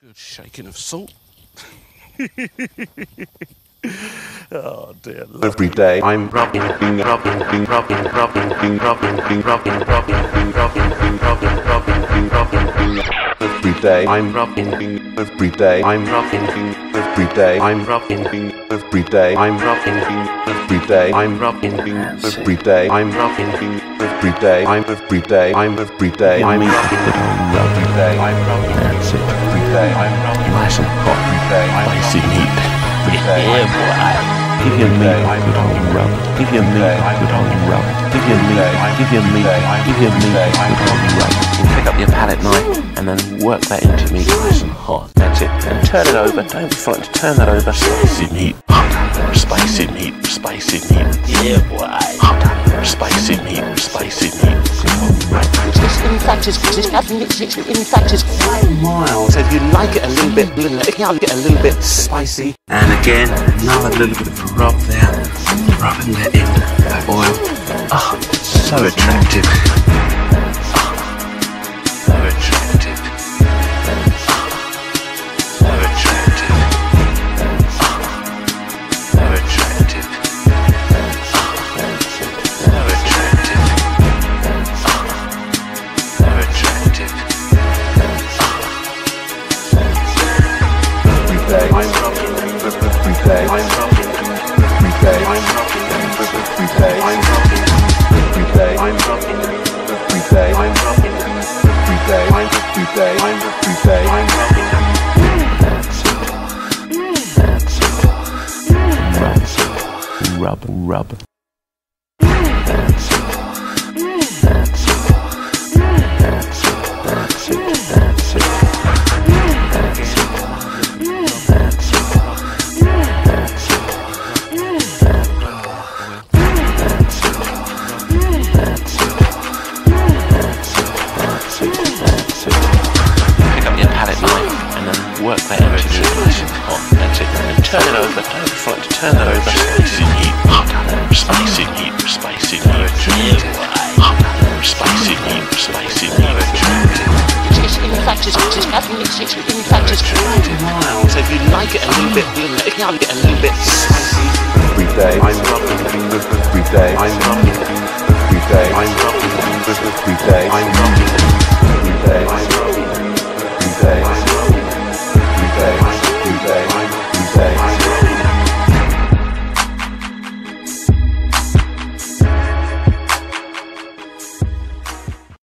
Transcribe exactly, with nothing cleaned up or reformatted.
Good shaking of salt. Oh dear. Every day I'm rubbing, rubbing, rubbing, rubbing, rubbing, rubbing, rubbing, rubbing, rubbing, rubbing, rubbing, rubbing, rubbing. Every day I'm rubbing, every day I'm rubbing, every day I'm rubbing, every day I'm rubbing, every day I'm rubbing, every day I'm rubbing, every day I'm every day I'm every day I'm rubbing, every day I'm rubbing, that's it. Every day I'm rubbing, nice and hot. Every day I'm spicy meat. Yeah, boy. Give your meat good old rub. Give your meat good old rub. Give your meat, give your meat, give your meat good old rub. You pick up your palette knife and then work that into meat nice and hot. That's it. And turn it over. Don't be frightened to turn that over. Spicy meat. Hot. Spicy meat. Spicy meat. Yeah, boy. Hot. Spicy meat. Spicy meat. In fact, it's in fact it's quite mild. So if you like it a little bit, little, if you like it a little bit spicy, and again another little bit of a rub there, rub and let in that oil. Oh, so attractive. Oh, so attractive. Oh, so attractive. Oh, so attractive. I'm rubbing, every day I'm rubbing, every day I'm rubbing, every day I'm rubbing, every day I'm rubbing, every day I'm rubbing, every day I'm every day I'm every day I'm rubbing. Rub, rub, rub. That's it, that's it. Work that into the nice and hot. That's it. And turn it over. Don't be frightened to turn that over. Spicy meat. Hot. Spicy meat. Spicy meat. Hot. Spicy meat. Spicy meat. In fact, it's in fact it's quite mild. So if you like it a little bit, if you like it a little bit spicy. Every day I'm rubbing. Every day I'm rubbing. Every day I'm rubbing. Every day I'm rubbing.